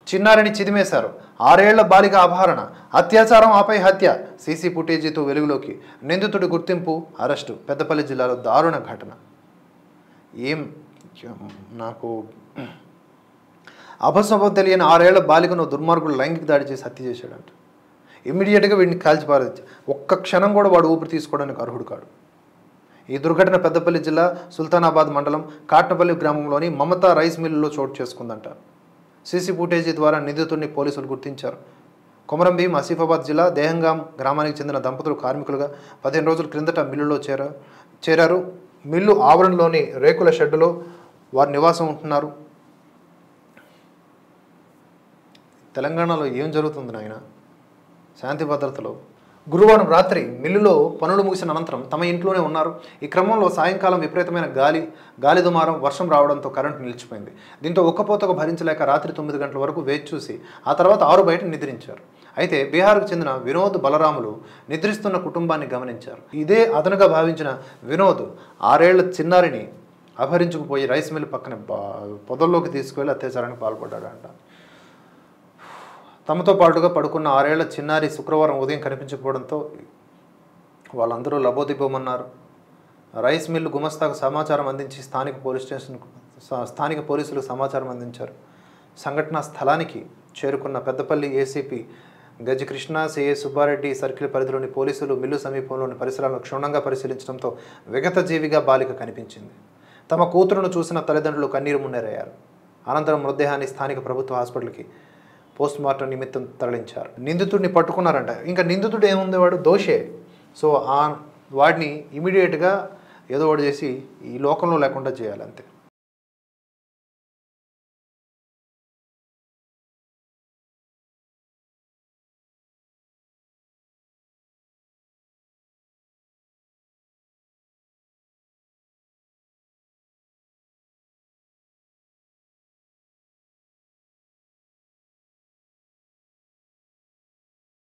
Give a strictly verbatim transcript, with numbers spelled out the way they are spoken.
చిన్నారిని చిదిమేశారు. ఆరేళ్ల బాలిక అపహరణ, అత్యాచారం ఆపై హత్య. సీసీ ఫుటేజీతో వెలుగులోకి. నిందితుడి గుర్తింపు, అరెస్టు. పెద్దపల్లి జిల్లాలో దారుణ ఘటన. ఏం నాకు అపశుభం తెలియని ఆరేళ్ల బాలికను దుర్మార్గుడు లైంగిక దాడి చేసి హత్య చేశాడంట. ఇమ్మీడియట్గా వీడిని కాల్చిపారేది. ఒక్క క్షణం కూడా వాడు ఊపిరి తీసుకోవడానికి అర్హుడు కాడు. ఈ దుర్ఘటన పెద్దపల్లి జిల్లా సుల్తానాబాద్ మండలం కాట్నపల్లి గ్రామంలోని మమతా రైస్ మిల్లులో చోటు చేసుకుందంట. సీసీ ఫుటేజీ ద్వారా నిందితుడిని పోలీసులు గుర్తించారు. కొమరం భీం ఆసిఫాబాద్ జిల్లా దేహంగాం గ్రామానికి చెందిన దంపతులు కార్మికులుగా పదిహేను రోజుల క్రిందట మిల్లులో చేరా చేరారు మిల్లు ఆవరణలోని రేకుల షెడ్డులో వారు నివాసం ఉంటున్నారు. తెలంగాణలో ఏం జరుగుతుంది నాయన? శాంతి భద్రతలో గురువారం రాత్రి మిల్లులో పనులు ముగిసిన అనంతరం తమ ఇంట్లోనే ఉన్నారు. ఈ క్రమంలో సాయంకాలం విపరీతమైన గాలి గాలి దుమారం, వర్షం రావడంతో కరెంటు నిలిచిపోయింది. దీంతో ఒక్కపోతకు భరించలేక రాత్రి తొమ్మిది గంటల వరకు వేచి చూసి ఆ తర్వాత ఆరు బయట నిద్రించారు. అయితే బీహార్కు చెందిన వినోద్ బలరాములు నిద్రిస్తున్న కుటుంబాన్ని గమనించారు. ఇదే అదనుగా భావించిన వినోద్ ఆరేళ్ల చిన్నారిని అపహరించుకుపోయి రైస్ మిల్ పక్కన పొదల్లోకి తీసుకువెళ్ళి అత్యాచారానికి పాల్పడ్డాడంట. తమతో పాటుగా పడుకున్న ఆరేళ్ల చిన్నారి శుక్రవారం ఉదయం కనిపించకపోవడంతో వాళ్ళందరూ లబోదిబోమన్నారు. రైస్ మిల్లు గుమస్తాకు సమాచారం అందించి స్థానిక పోలీస్ స్టేషన్ స్థానిక పోలీసులకు సమాచారం అందించారు. సంఘటనా స్థలానికి చేరుకున్న పెద్దపల్లి ఏసీపీ గజ కృష్ణ, సిఐ సుబ్బారెడ్డి సర్కిల్ పరిధిలోని పోలీసులు మిల్లు సమీపంలోని పరిసరాలను క్షుణ్ణంగా పరిశీలించడంతో విగత జీవిగా బాలిక కనిపించింది. తమ కూతురును చూసిన తల్లిదండ్రులు కన్నీరు మున్నీరయ్యారు. అనంతరం మృతదేహాన్ని స్థానిక ప్రభుత్వ హాస్పిటల్కి పోస్ట్ మార్టం నిమిత్తం తరలించారు. నిందితుడిని పట్టుకున్నారంట. ఇంకా నిందితుడు ఏముంది, వాడు దోషే. సో ఆ వాడిని ఇమీడియట్గా ఏదో ఒకటి చేసి ఈ లోకంలో లేకుండా చేయాలి అంతే.